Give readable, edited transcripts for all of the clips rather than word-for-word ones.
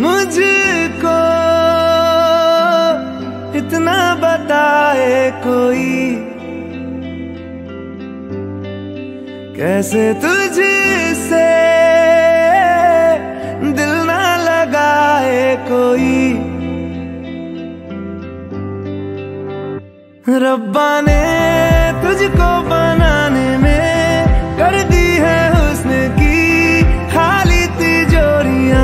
मुझको इतना बताए कोई, कैसे तुझसे दिल ना लगाए कोई। रब्बा ने तुझको बनाने में कर दी है हुस्न की खाली तिजोरियां,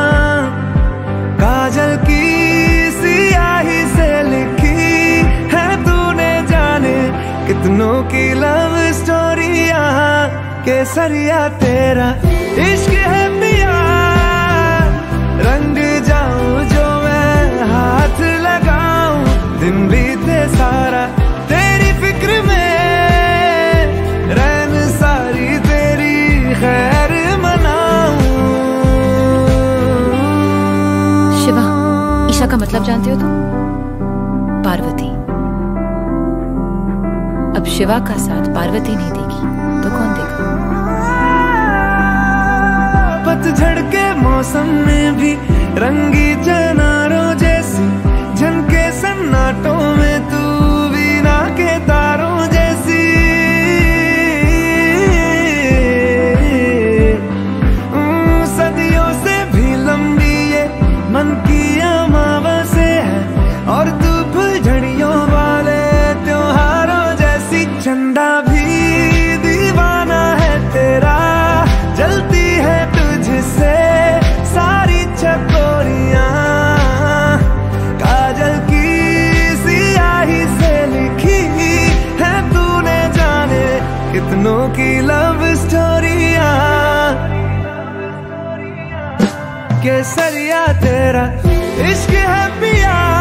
काजल की सियाही से लिखी है तूने जाने कितनों की लव स्टोरियां। केसरिया तेरा इश्क है पिया, रंग जाऊं जो मैं हाथ लगाऊं, दिन बीते सारा तेरी फिक्र में, रैन सारी तेरी खैर मनाऊं। शिवा, ईशा का मतलब जानते हो तुम? पार्वती। अब शिवा का साथ पार्वती नहीं देगी तो कौन देगा? पतझड़ के मौसम में भी रंगी चनारों जैसी झनके सन्नाटों में, तू वीणा के तारों जैसी। सदियों से भी लंबी ये मन की अमावस्या है, और तू फुलझड़ियों वाले त्योहारों जैसी। चंदा भी दीवाना है तेरा, जलती है तुझसे सारी चकोरियां, काजल की सियाही से लिखी है तूने जाने कितनों की लव स्टोरियां। केसरिया तेरा इश्क है पिया,